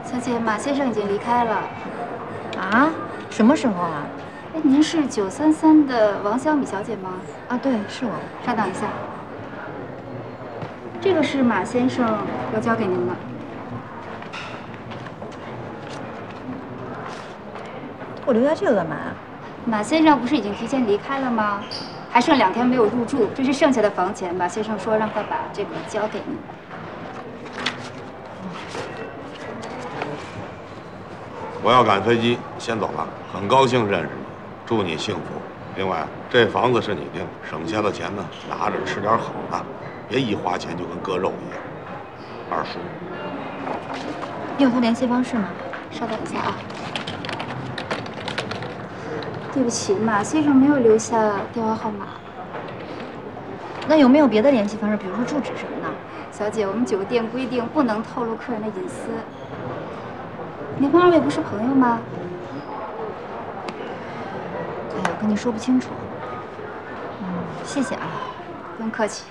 小姐，马先生已经离开了。 啊？什么时候啊？ 哎，您是933的王小米小姐吗？ 啊，对，是我。 稍等一下，这个是马先生要交给您的。 我留下这个干嘛？ 马先生不是已经提前离开了吗？还剩2天没有入住，这是剩下的房钱。马先生说让他把这个交给您。 我要赶飞机，先走了。很高兴认识你，祝你幸福。另外，这房子是你定，省下的钱呢，拿着吃点好的，别一花钱就跟割肉一样。二叔， 你有他联系方式吗？ 稍等一下啊。对不起，马先生没有留下电话号码。 那有没有别的联系方式，比如说住址什么的？ 小姐，我们酒店规定不能透露客人的隐私。你们2位不是朋友吗？ 哎呀，我跟你说不清楚。谢谢啊。 不用客气。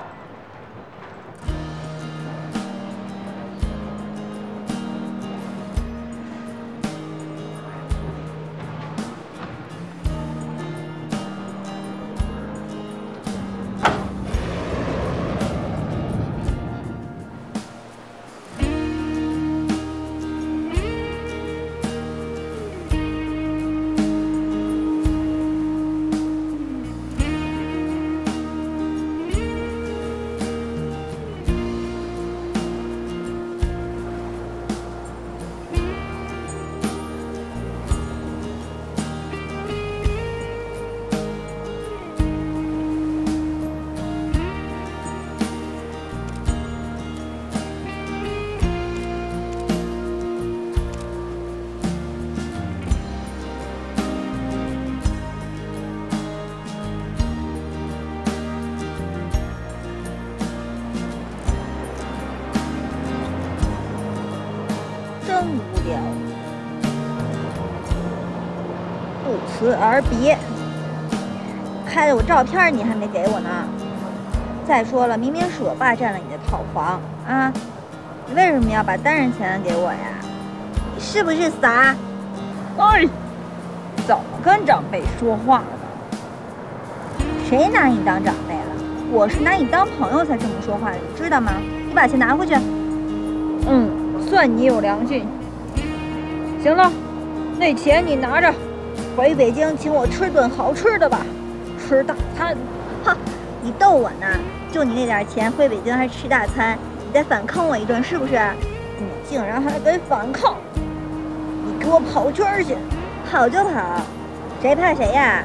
不辞而别，拍的我照片你还没给我呢。再说了，明明是我爸占了你的套房啊，你为什么要把单人钱给我呀？你是不是傻？ 哎，怎么跟长辈说话呢？ 谁拿你当长辈了？我是拿你当朋友才这么说话的，你知道吗？你把钱拿回去。 算你有良心。行了，那钱你拿着。 回北京请我吃顿好吃的吧，吃大餐。哼，你逗我呢？就你那点钱，回北京还吃大餐？你再反坑我一顿是不是？你竟然还敢反抗！你给我跑圈去，跑就跑，谁怕谁呀？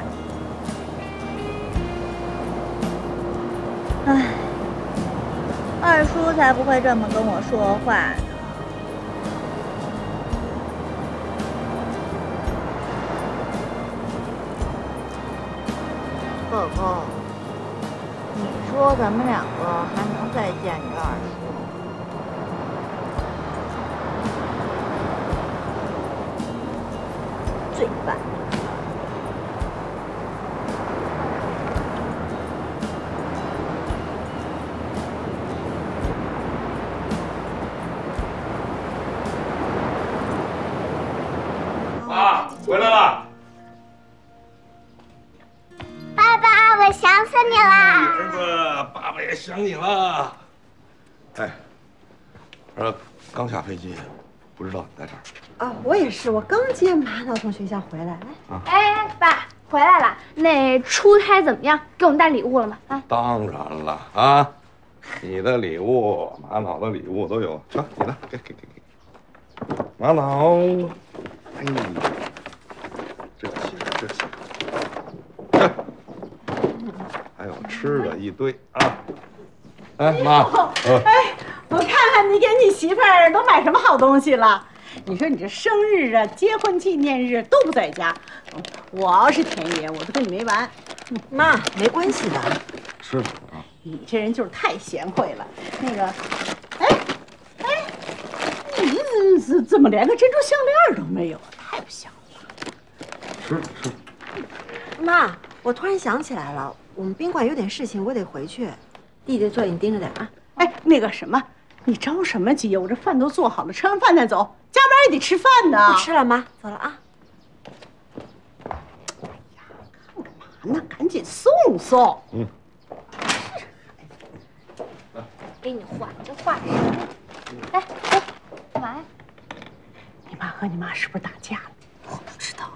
唉，二叔才不会这么跟我说话呢。哥哥，你说咱们2个还能再见你二叔？最晚。 妈，回来了。 想死你啦！ 儿子，爸爸也想你了。哎，儿子刚下飞机，不知道你在这儿。 啊，我也是，我刚接马导从学校回来。 哎，爸回来了，那出差怎么样？给我们带礼物了吗？啊， 当然了啊，你的礼物，玛瑙的礼物都有。瞧，你的，给。玛瑙，哎，这些。这。还有吃的一堆啊！哎妈， 哎，我看看你给你媳妇儿都买什么好东西了。你说你这生日啊、结婚纪念日都不在家，我要是田爷，我都跟你没完。 妈，没关系的， 吃吧啊！ 你这人就是太贤惠了。那个，你怎么连个珍珠项链都没有？太不像话。 吃。 妈，我突然想起来了，我们宾馆有点事情，我得回去。弟弟坐，你盯着点啊。 哎，那个什么，你着什么急呀？我这饭都做好了，吃完饭再走。加班还得吃饭呢。 不吃了，妈，走了啊。 那赶紧送送。 给你画，这画什么？哎，干嘛呀？ 你妈和你妈是不是打架了？ 我不知道。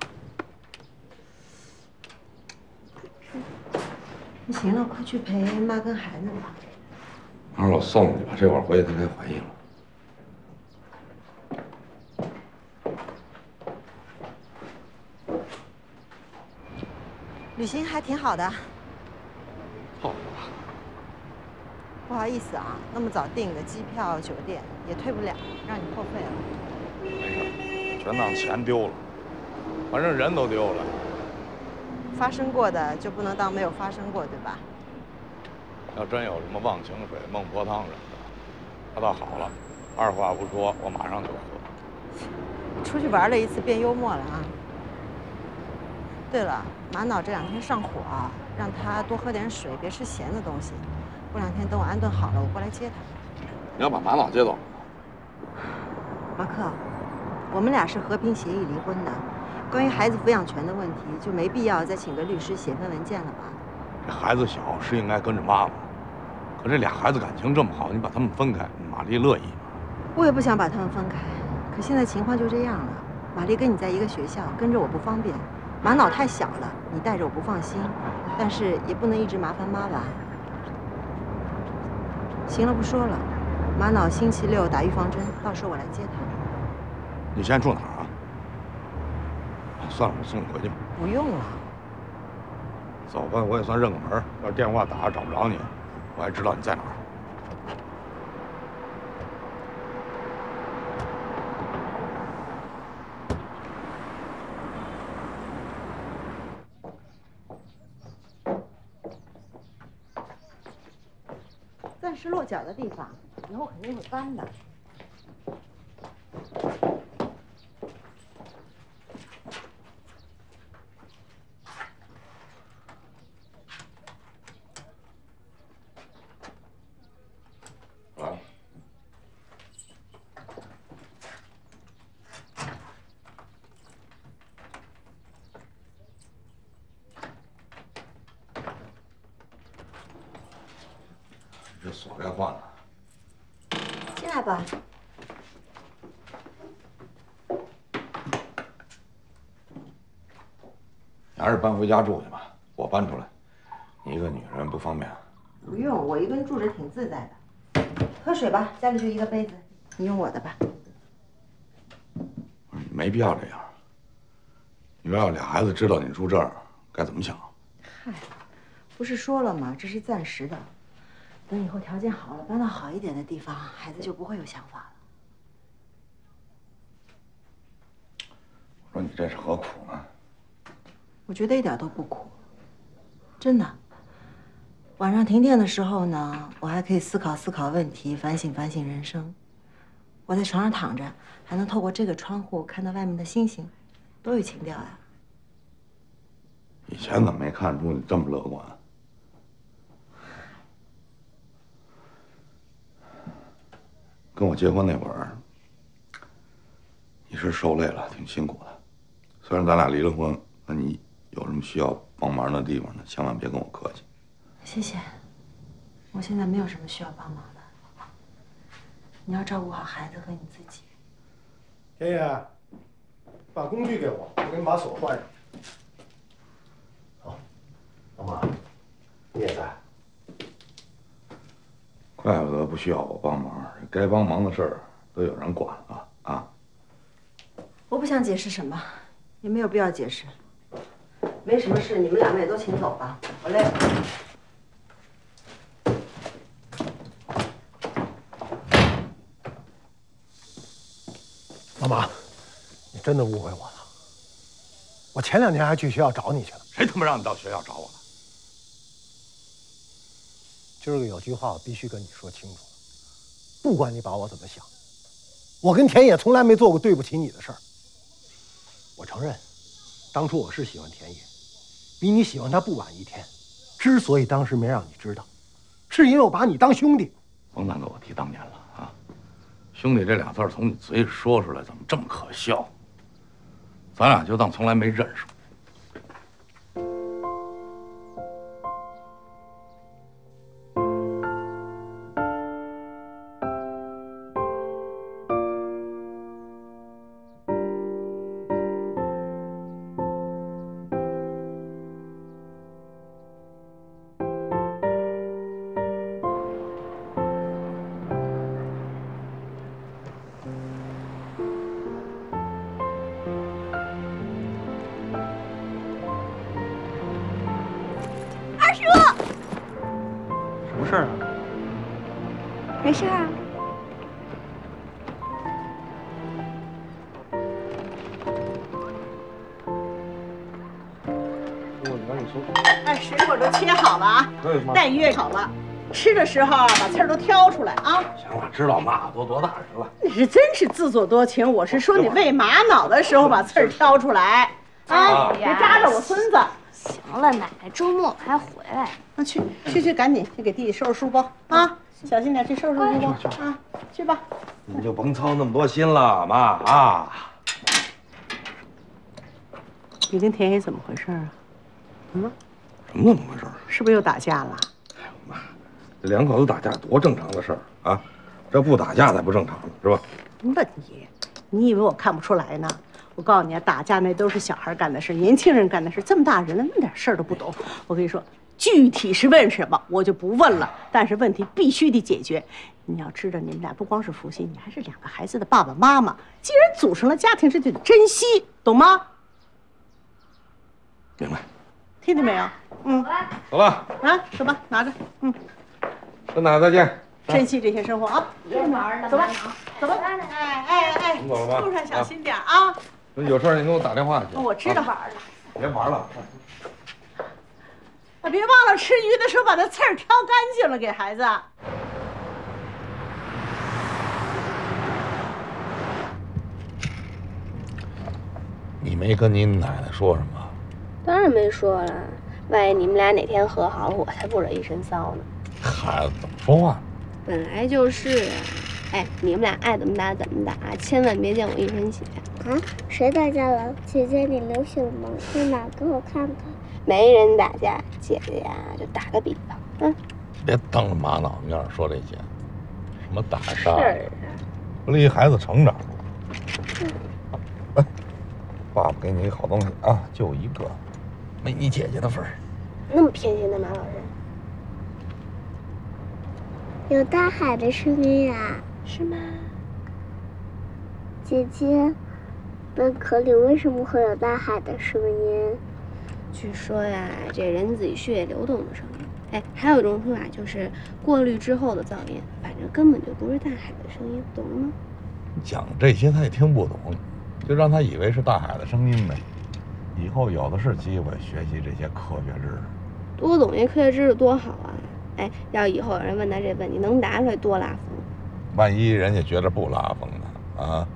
那行了，快去陪妈跟孩子吧。 妈，我送你吧，这会儿回去她该怀孕了。 旅行还挺好的。 好吧。 不好意思啊，那么早订的机票、酒店也退不了，让你破费了。 没事，全当钱丢了，反正人都丢了。 发生过的就不能当没有发生过，对吧？ 要真有什么忘情水、孟婆汤什么的，那倒好了，二话不说，我马上就喝。 出去玩了一次，变幽默了啊。对了，玛瑙这2天上火，让他多喝点水，别吃咸的东西。过2天等我安顿好了，我过来接他。 你要把玛瑙接走？ 马克，我们俩是和平协议离婚的，关于孩子抚养权的问题，就没必要再请个律师写份文件了吧？ 这孩子小是应该跟着妈妈，可这俩孩子感情这么好，你把他们分开，玛丽乐意吗？ 我也不想把他们分开，可现在情况就这样了。玛丽跟你在一个学校，跟着我不方便；玛瑙太小了，你带着我不放心。但是也不能一直麻烦妈吧。行了，不说了。玛瑙星期6打预防针，到时候我来接她。 你现在住哪儿啊？算了，我送你回去吧。 不用了。 走吧，我也算认个门。要是电话打找不着你，我还知道你在哪儿。 暂时落脚的地方，以后肯定会搬的。 啊。这锁该换了。 进来吧。 你还是搬回家住去吧，我搬出来，你一个女人不方便。 不用，我一个人住着挺自在的。喝水吧，家里就一个杯子，你用我的吧。 没必要这样。你说要俩孩子知道你住这儿，该怎么想？ 嗨，不是说了吗？这是暂时的。等以后条件好了，搬到好一点的地方，孩子就不会有想法了。 我说你这是何苦呢？ 我觉得一点都不苦，真的。晚上停电的时候呢，我还可以思考思考问题，反省反省人生。我在床上躺着，还能透过这个窗户看到外面的星星，多有情调呀！ 以前怎么没看出你这么乐观？跟我结婚那会儿，你是受累了，挺辛苦的。虽然咱俩离了婚，那你有什么需要帮忙的地方呢？千万别跟我客气。 谢谢，我现在没有什么需要帮忙的。你要照顾好孩子和你自己。 爷爷，把工具给我，我给你把锁换上。好，老妈，你也在。 怪不得不需要我帮忙，该帮忙的事儿都有人管了啊！ 我不想解释什么，也没有必要解释。没什么事，你们两个也都请走吧，我累了。 老马，你真的误会我了。我前2天还去学校找你去了。 谁他妈让你到学校找我了？ 今儿个有句话我必须跟你说清楚了，不管你把我怎么想，我跟田野从来没做过对不起你的事儿。我承认，当初我是喜欢田野，比你喜欢他不晚1天。之所以当时没让你知道，是因为我把你当兄弟。 甭再跟我提当年了啊！ 兄弟这俩字从你嘴里说出来，怎么这么可笑？咱俩就当从来没认识过。 什么事儿啊？ 没事啊。 哎，水果都切好了啊，蛋约好了，吃的时候啊，把刺儿都挑出来啊。 行了，知道妈都多大人了。 你是真是自作多情，我是说你喂玛瑙的时候把刺儿挑出来啊，别扎着我孙子。 行了，奶奶周末还回来。 那去，赶紧去给弟弟收拾书包啊，小心点去收拾书包啊，去吧。 你就甭操那么多心了，妈啊。 你跟田野怎么回事啊？ 什么怎么回事？ 是不是又打架了？ 妈，这两口子打架多正常的事儿啊，这不打架才不正常呢，是吧？ 问你，你以为我看不出来呢？我告诉你啊，打架那都是小孩干的事，年轻人干的事，这么大人了，那点事儿都不懂。我跟你说，具体是问什么我就不问了，但是问题必须得解决。你要知道，你们俩不光是夫妻，你还是两个孩子的爸爸妈妈。既然组成了家庭，这就得珍惜，懂吗？ 明白。 听见没有？ 走了啊，走吧，拿着。 跟奶奶再见。 珍惜这些生活啊！别玩了，走吧，走吧。哎， 你走了吧？ 路上小心点啊！ 有事你给我打电话去。 我知道。 别玩了。 别忘了吃鱼的时候把那刺儿挑干净了，给孩子。 你没跟你奶奶说什么？ 当然没说了，万一你们俩哪天和好了，我才不惹一身骚呢。 孩子怎么说话？ 本来就是啊，哎，你们俩爱怎么打怎么打，千万别见我一身血。 啊，谁打架了？姐姐，你流血了吗？在哪？给我看看。 没人打架，姐姐呀就打个比方， 别当着玛瑙面说这些，什么打杀， 是不利于孩子成长。来，爸爸给你一个好东西啊，就一个，没你姐姐的份儿。 那么偏心的马老师， 有大海的声音啊？ 是吗？ 姐姐，贝壳里为什么会有大海的声音？ 据说呀，这人自己血液流动的声音。哎，还有一种说法就是过滤之后的噪音，反正根本就不是大海的声音，懂了吗？ 讲这些他也听不懂，就让他以为是大海的声音呗。以后有的是机会学习这些科学知识， 多懂些科学知识多好啊！哎，要以后有人问他这问题，能答出来多拉风。 万一人家觉得不拉风呢？啊？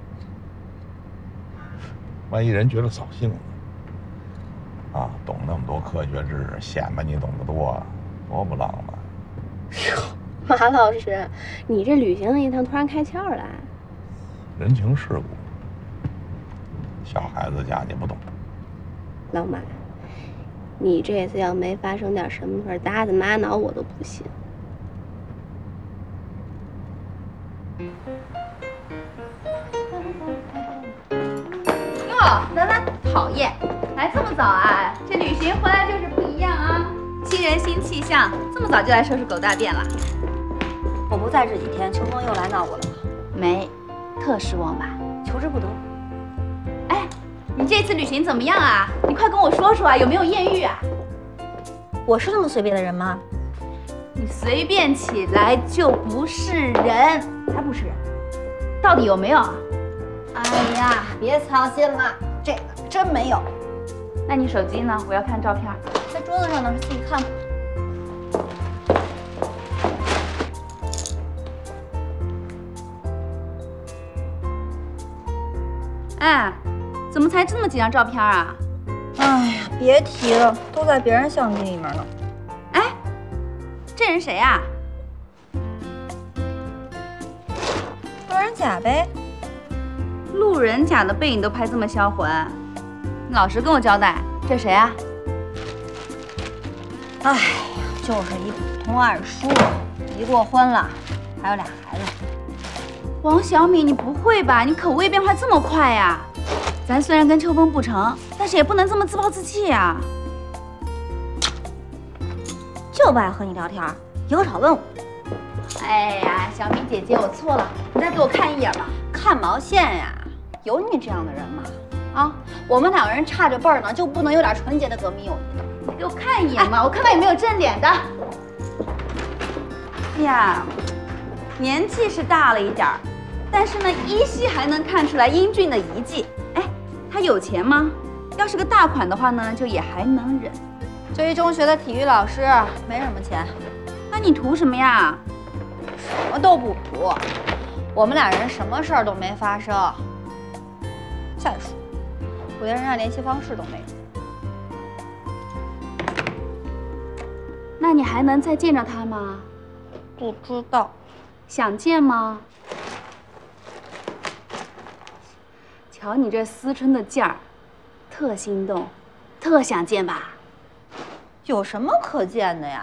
万一人觉得扫兴呢？啊，懂那么多科学知识，显摆你懂得多，多不浪漫。 马老师，你这旅行一趟突然开窍了。 人情世故，小孩子家你不懂。 老马，你这次要没发生点什么事儿，打死玛瑙我都不信。 哟，兰兰，讨厌，来这么早啊？这旅行回来就是不一样啊！新人新气象，这么早就来收拾狗大便了。 我不在这几天，秋风又来闹我了吗？ 没，特失望吧？ 求之不得。 哎，你这次旅行怎么样啊？你快跟我说说啊，有没有艳遇啊？ 我是那么随便的人吗？ 你随便起来就不是人，才不是人。到底有没有啊？ 哎呀，别操心了，这个真没有。 那你手机呢？我要看照片。 在桌子上呢，自己看。 哎，怎么才这么几张照片啊？ 哎呀，别提了，都在别人相机里面呢。 哎，这人谁啊？ 这人人甲呗。 路人甲的背影都拍这么销魂，你老实跟我交代，这谁啊？ 哎呀，就是一普通二叔，离过婚了，还有俩孩子。 王小米，你不会吧？你口味变化这么快呀？咱虽然跟秋风不成，但是也不能这么自暴自弃呀。 就不爱和你聊天，以后少问我。 哎呀，小米姐姐，我错了，你再给我看一眼吧。 看毛线呀？有你这样的人吗？啊，我们两个人差着辈儿呢，就不能有点纯洁的革命友谊？ 你给我看一眼嘛，我看看有没有正脸的。哎呀，年纪是大了一点儿，但是呢，依稀还能看出来英俊的遗迹。哎，他有钱吗？要是个大款的话呢，就也还能忍。 就一中学的体育老师，没什么钱。 那你图什么呀？ 什么都不图，我们俩人什么事儿都没发生。再说，我连人家联系方式都没有。 那你还能再见着他吗？ 不知道。 想见吗？瞧你这思春的劲儿，特心动，特想见吧？ 有什么可见的呀？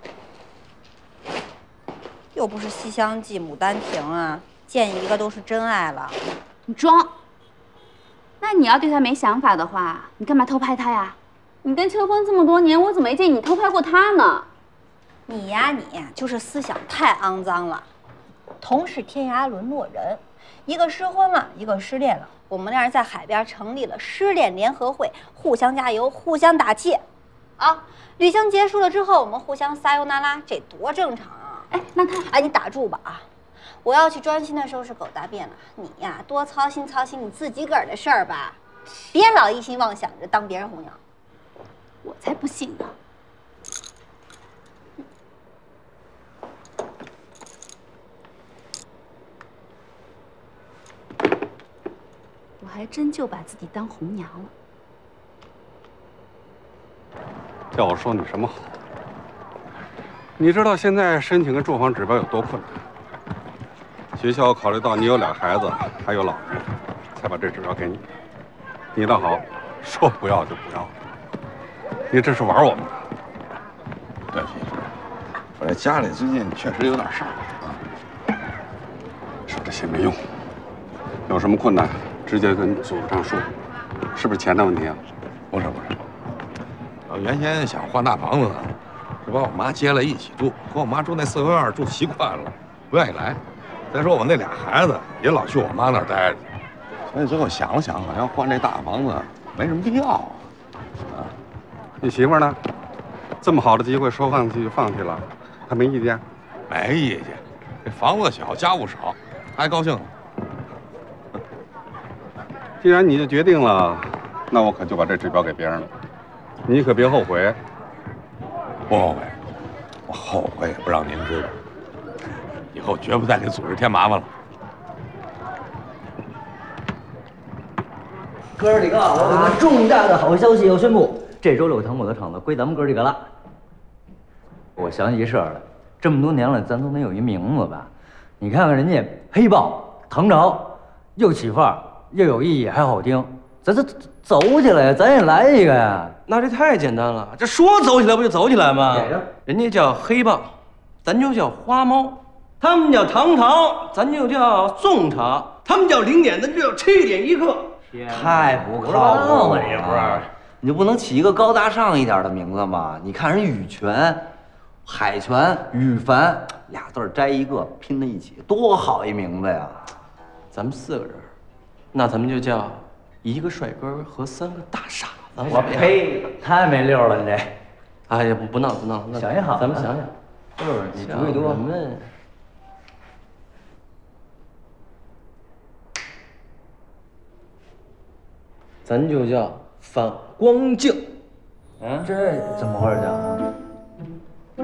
又不是《西厢记》《牡丹亭》啊，见一个都是真爱了。 你装。那你要对他没想法的话，你干嘛偷拍他呀？你跟秋风这么多年，我怎么没见你偷拍过他呢？ 你呀，你就是思想太肮脏了。同是天涯沦落人，一个失婚了，一个失恋了。我们俩人在海边成立了失恋联合会，互相加油，互相打气。啊，旅行结束了之后，我们互相撒尤那拉，这多正常啊！ 哎，那他， 哎，你打住吧啊！我要去专心的收拾狗大便了。你呀，多操心操心你自己个儿的事儿吧，别老一心妄想着当别人红娘。 我才不信呢！我还真就把自己当红娘了。 叫我说你什么好？你知道现在申请个住房指标有多困难？学校考虑到你有俩孩子，还有老人，才把这指标给你。你倒好，说不要就不要。你这是玩我们？ 对，我这家里最近确实有点事儿啊。 说这些没用，有什么困难直接跟组长说，是不是钱的问题啊？ 不是。 我原先想换大房子呢，是把我妈接来一起住，和我妈住那四合院住习惯了，不愿意来。再说我那俩孩子也老去我妈那儿待着，所以最后想了想，好像换这大房子没什么必要啊。 你媳妇呢？这么好的机会说放弃就放弃了，她没意见？ 没意见，这房子小，家务少，她还高兴了。 既然你就决定了，那我可就把这指标给别人了，你可别后悔。 不后悔，我后悔也不让您知道，以后绝不再给组织添麻烦了。 哥儿几个，我有个重大的好消息要宣布，这周6堂我的场子归咱们哥儿几个了。我想起一事儿来，这么多年了，咱总得有一名字吧？你看看人家黑豹、唐朝，又起范儿，又有意义，还好听。咱走起来，咱也来一个呀！ 那这太简单了，这说走起来不就走起来吗？人家叫黑豹，咱就叫花猫；他们叫唐朝，咱就叫宋朝；他们叫0点，咱就叫7点1刻。 太不靠谱了，这不是？你就不能起一个高大上一点的名字吗？你看人羽泉、海泉、羽凡俩字摘一个拼在一起，多好一名字呀！ 咱们4个人，那咱们就叫1个帅哥和3个大傻子。 我呸！太没溜了，你这！ 哎呀，不闹不闹， 想一好， 咱们想想。 就是你主意多。 我们咱就叫反光镜。 这怎么回事啊？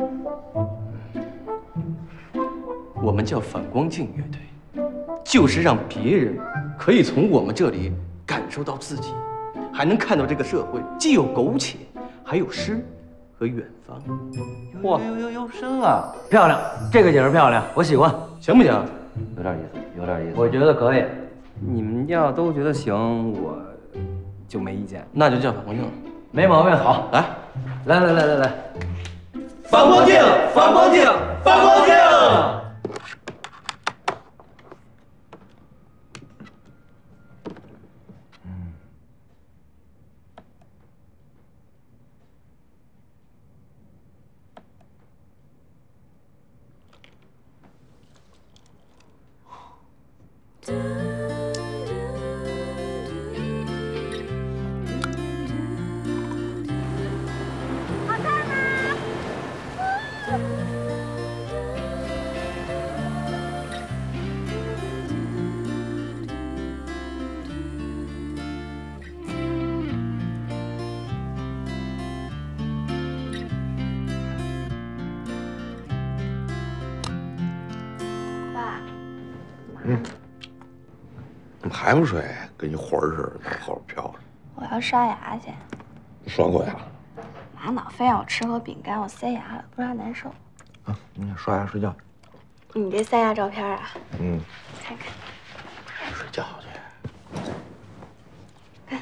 我们叫反光镜乐队，就是让别人可以从我们这里感受到自己，还能看到这个社会既有苟且，还有诗和远方。 嚯，有深啊！漂亮，这个解释漂亮，我喜欢。 行不行？ 有点意思，有点意思。我觉得可以。 你们要都觉得行，我就没意见。那就叫反光镜， 没毛病。好，来， 反光镜，反光镜，反光镜。 怎么还不睡？跟一魂儿似的，在后边飘着。 我要刷牙去。 你刷过牙？ 玛瑙非让我吃口饼干，我塞牙了，不知道难受。 啊，你刷牙睡觉。 你这塞牙照片啊？ 嗯， 看看。 睡觉去。 看，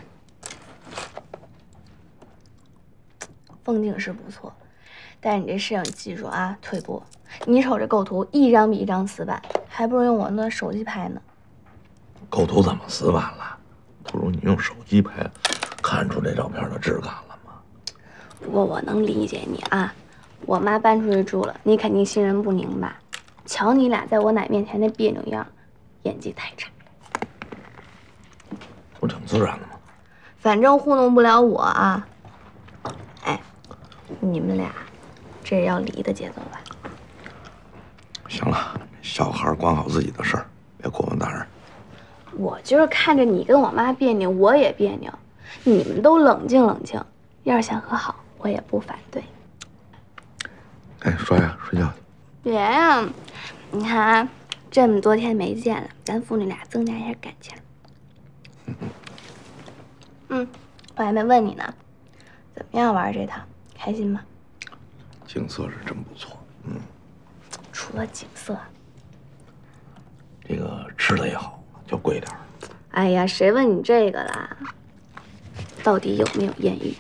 风景是不错，但是你这摄影技术啊，退步。你瞅这构图，一张比一张死板，还不如用我那手机拍呢。 构图怎么死板了？不如你用手机拍，看出这照片的质感了吗？ 不过我能理解你啊，我妈搬出去住了，你肯定心神不宁吧？瞧你俩在我奶面前那别扭样，演技太差。 不挺自然的吗？ 反正糊弄不了我啊。哎，你们俩这是要离的节奏吧？ 行了，小孩管好自己的事儿，别过问大人。 我就是看着你跟我妈别扭，我也别扭。你们都冷静冷静，要是想和好，我也不反对。 哎，刷牙睡觉去。 别呀，你看啊，这么多天没见了，咱父女俩增加一下感情。我还没问你呢，怎么样玩这套？开心吗？ 景色是真不错。 除了景色， 这个吃的也好，就贵点儿。 哎呀，谁问你这个啦？到底有没有艳遇？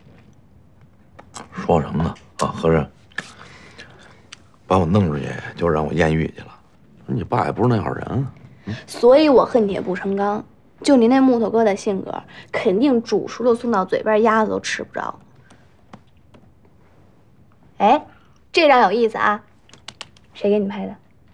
说什么呢？啊，合着把我弄出去就让我艳遇去了？你爸也不是那样人啊。 所以我恨铁不成钢。就你那木头哥的性格，肯定煮熟了送到嘴边，鸭子都吃不着。哎，这张有意思啊！谁给你拍的？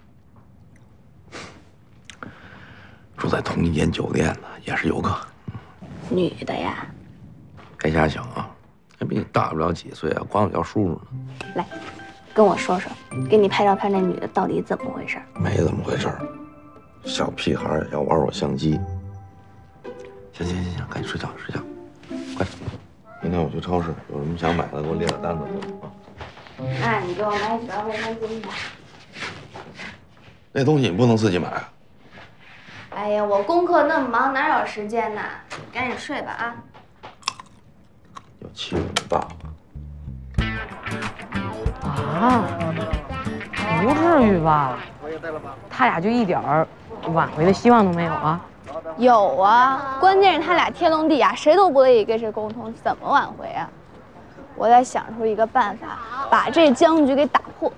住在同一间酒店的，也是游客。 女的呀？ 别瞎想啊，还比你大不了几岁啊，管我叫叔叔呢。 来，跟我说说，给你拍照片那女的到底怎么回事？ 没怎么回事，小屁孩要玩我相机。行，赶紧睡觉，快！明天我去超市，有什么想买的给我列个单子啊。 那你给我买几包卫生巾吧。 那东西你不能自己买啊。 哎呀，我功课那么忙，哪有时间呢？赶紧睡吧啊！ 要欺负你爸爸啊？不至于吧？他俩就一点挽回的希望都没有啊？ 有啊，关键是他俩天龙地啊，谁都不乐意跟谁沟通，怎么挽回啊？我得想出一个办法，把这僵局给打破。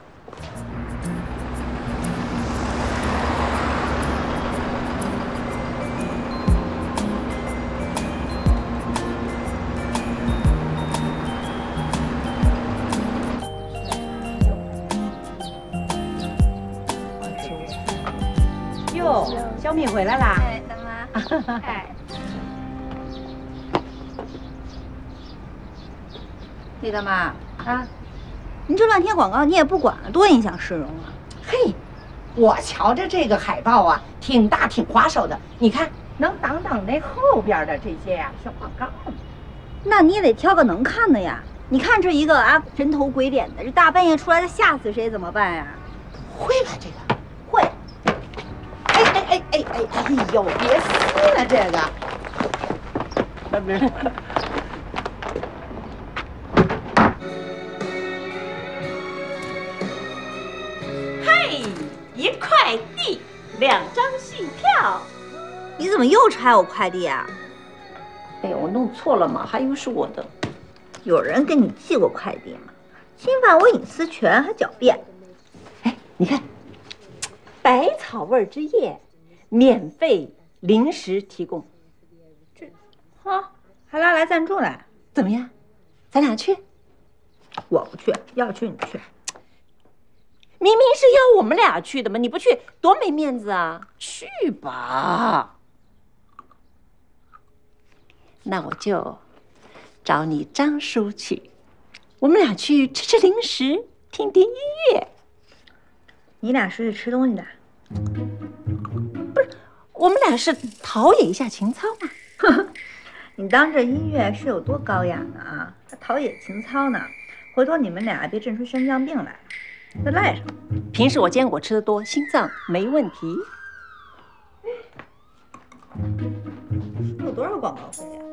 哟，小米回来啦！ 哎，大妈。哎。 李大妈啊，你这乱贴广告你也不管了，多影响市容啊！ 嘿，我瞧着这个海报啊，挺大挺花哨的，你看能挡那后边的这些呀小广告。 那你也得挑个能看的呀！你看这一个啊，人头鬼脸的，这大半夜出来的吓死谁怎么办呀？ 会吧这个？ 会。 哎呦，别撕了这个。 嘿，一块地 2张戏票。 你怎么又拆我快递啊？ 哎呀，我弄错了嘛，还以为是我的。 有人给你寄过快递吗？侵犯我隐私权还狡辩。 哎，你看，百草味之夜，免费临时提供。 啊，还拉来赞助来， 怎么样？咱俩去？ 我不去，要去你去。 明明是要我们俩去的嘛，你不去多没面子啊！去吧。那我就找你张叔去，我们俩去吃吃零食，听听音乐。 你俩是去吃东西的？ 不是，我们俩是陶冶一下情操嘛。 你当这音乐是有多高雅呢啊？还陶冶情操呢？回头你们俩别震出宣降病来，再赖上。 平时我坚果吃得多，心脏没问题。 有多少广告费呀？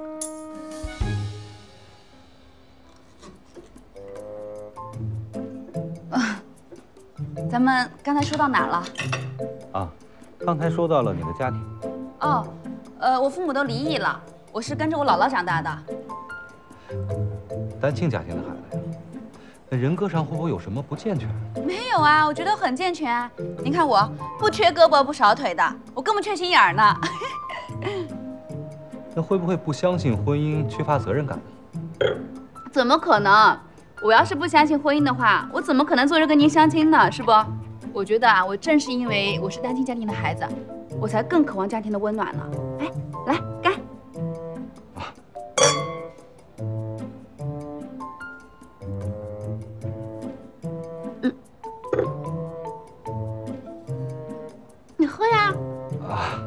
咱们刚才说到哪儿了？ 啊，刚才说到了你的家庭。 哦，我父母都离异了，我是跟着我姥姥长大的。 单亲家庭的孩子呀，那人格上会不会有什么不健全？ 没有啊，我觉得很健全。您看我不缺胳膊不少腿的，我更不缺心眼儿呢。 那会不会不相信婚姻，缺乏责任感呢？ 怎么可能？我要是不相信婚姻的话，我怎么可能坐着跟您相亲呢？是不？我觉得啊，我正是因为我是单亲家庭的孩子，我才更渴望家庭的温暖呢。哎，来干！你喝呀。 啊。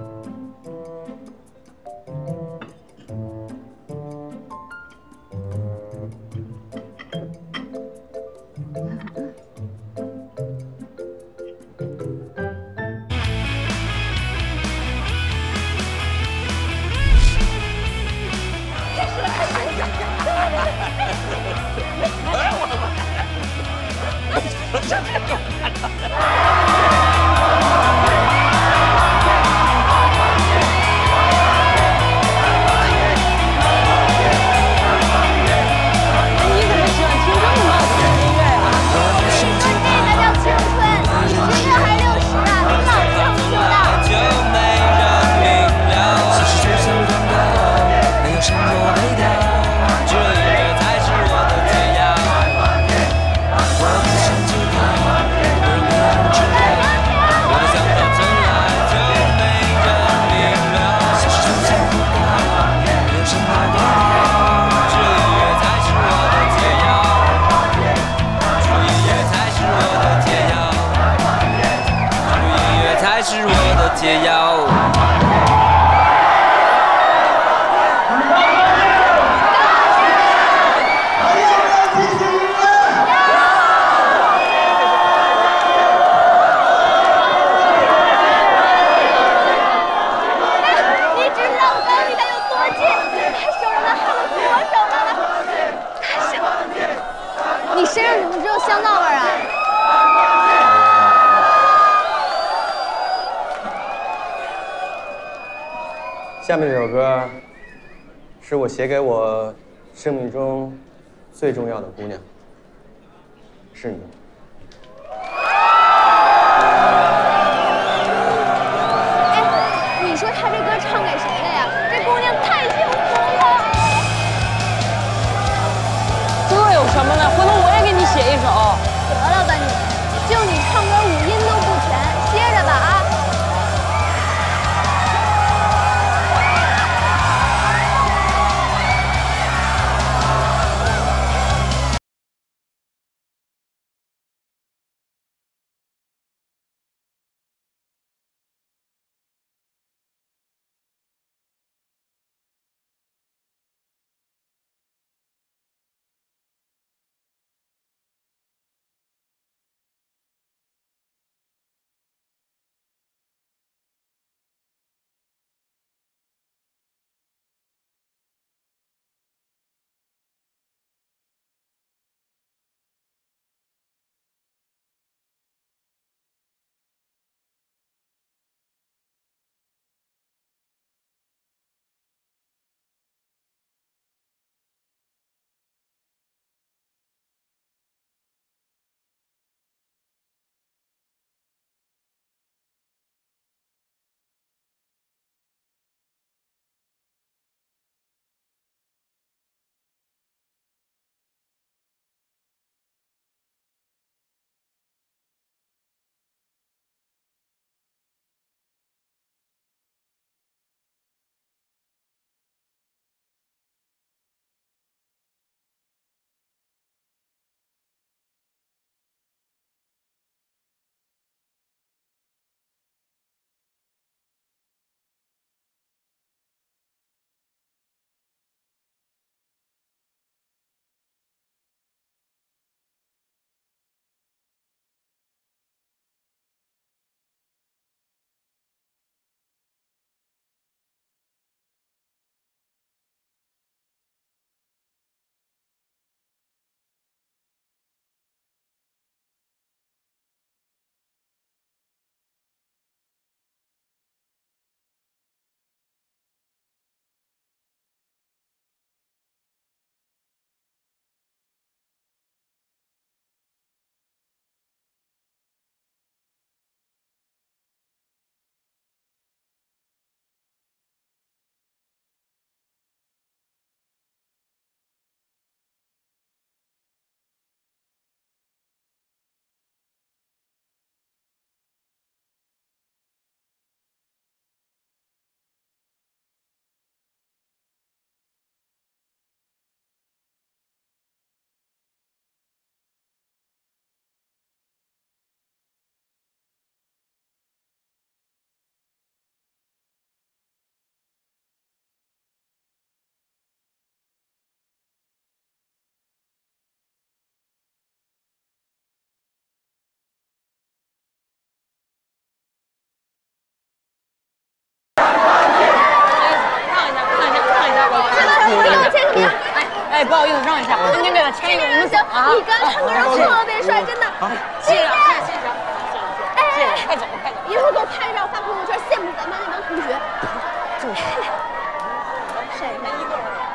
解药。 你知道我刚离他有多近？他手上还汗都多少了？太香了！你身上怎么只有香皂味啊？ 下面这首歌是我写给我生命中最重要的姑娘，是你。 哎，你说他这歌唱给谁的呀？这姑娘太幸福了。 这有什么呢？回头我也给你写一首。 得了吧你，就你唱歌5音都不全，歇着吧啊。 等一下，您给他牵一个，我们走啊！ 你刚唱歌特别帅，真的。 谢谢，谢谢， 哎， 快走，快走！ 一会儿给我拍个照发朋友圈，羡慕咱班那帮同学。 就是晒一下。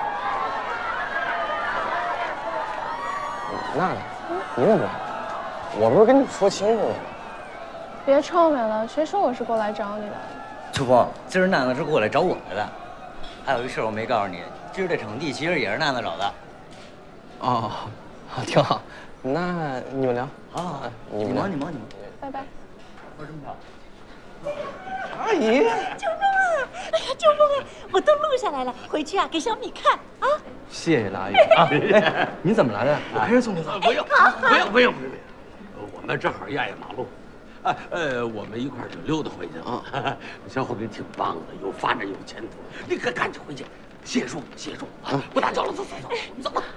娜娜，你怎么来？我不是跟你说清楚了吗？ 别臭美了，谁说我是过来找你的？ 秋风，今儿娜娜是过来找我来的。还有一事我没告诉你，今儿这场地其实也是娜娜找的。 哦，挺好。那你们聊。 好， 你们忙。 拜拜。 我这么着。 阿姨， 秋风啊！哎呀，秋风啊，我都录下来了，回去啊给小米看啊。 谢谢了，阿姨啊。哎，您怎么来的？我陪着送您走。 不用，我们正好压压马路。我们一块儿就溜达回去啊。小伙子挺棒的，有发展，有前途。你可赶紧回去，谢叔啊！不打搅了，走，我们走吧。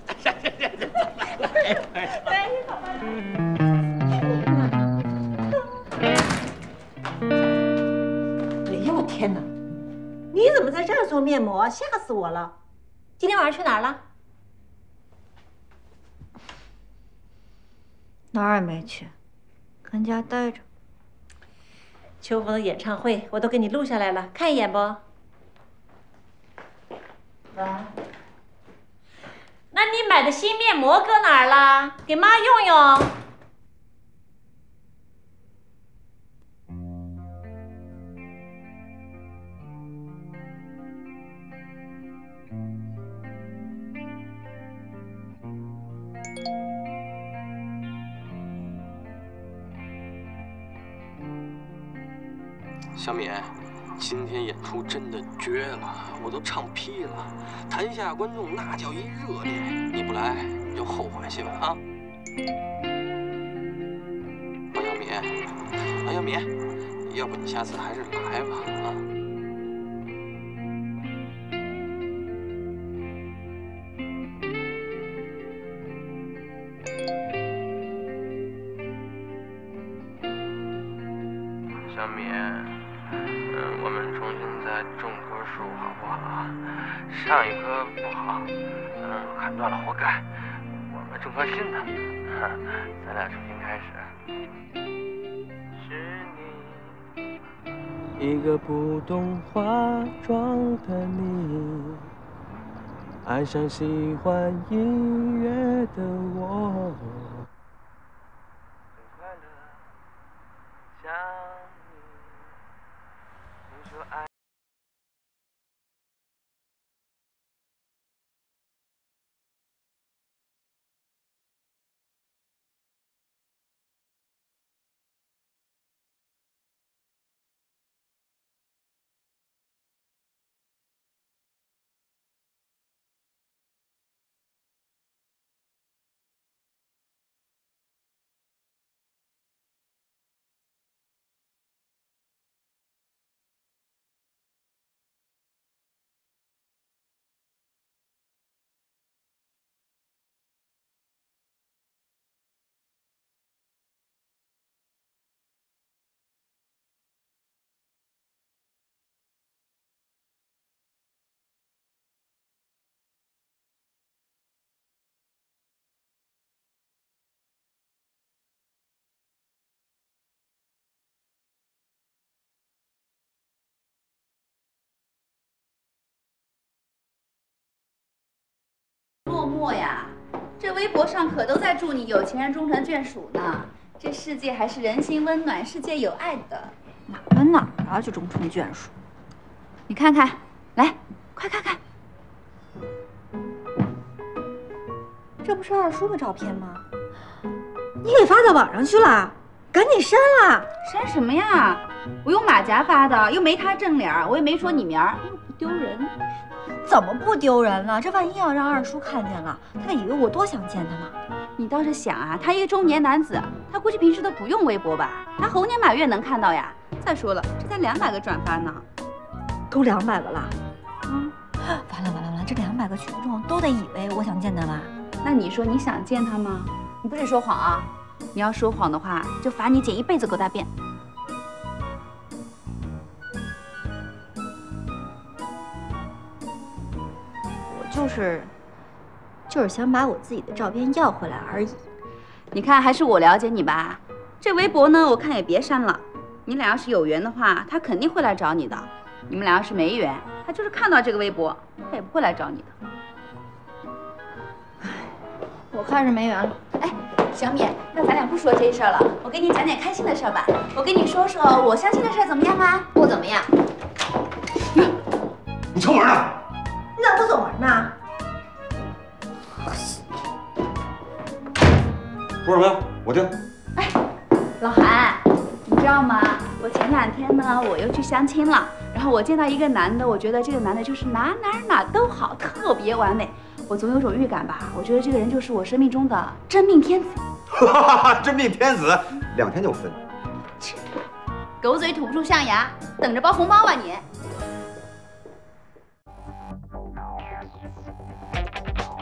哎呀，我天哪！你怎么在这儿做面膜？吓死我了！今天晚上去哪儿了？哪儿也没去，跟家待着。秋风的演唱会我都给你录下来了，看一眼不？喂。那你买的新面膜搁哪儿了？给妈用用。 小敏，今天演出真的绝了，我都唱劈了，台下观众那叫一热烈，你不来你就后悔去吧啊！王小敏，要不你下次还是来吧啊！小敏。我们重新再种棵树好不好？上一棵不好，砍断了活该。我们种棵新的，咱俩重新开始。是你，一个不懂化妆的你，爱上喜欢音乐的我。 落寞呀，这微博上可都在祝你有情人终成眷属呢。这世界还是人心温暖、世界有爱的。 哪跟哪儿啊？就终成眷属？ 你看看，来，快看看， 这不是二叔的照片吗？你给发到网上去了？赶紧删了！ 删什么呀？我用马甲发的，又没他正脸，我也没说你名儿，不丢人。 怎么不丢人了？这万一要让二叔看见了，他得以为我多想见他呢。 你倒是想啊，他一个中年男子，他估计平时都不用微博吧？他猴年马月能看到呀。再说了，这才200个转发呢， 都200个了。完了，这200个群众都得以为我想见他吧？ 那你说你想见他吗？你不许说谎啊！你要说谎的话，就罚你剪一辈子狗大便。 就是想把我自己的照片要回来而已。 你看，还是我了解你吧。这微博呢，我看也别删了。你俩要是有缘的话，他肯定会来找你的。你们俩要是没缘，他就是看到这个微博，他也不会来找你的。 我看是没缘了。 哎，小米，那咱俩不说这事儿了，我给你讲点开心的事儿吧。我跟你说说我相亲的事儿怎么样啊？ 不怎么样。 你出门呢？ 你咋不走门呢？ 说什么呀？我听。 哎，老韩，你知道吗？我前2天呢，我又去相亲了。然后我见到一个男的，我觉得这个男的就是哪都好，特别完美。我总有种预感吧，我觉得这个人就是我生命中的真命天子。 真命天子，2天就分。 狗嘴吐不出象牙，等着包红包吧你。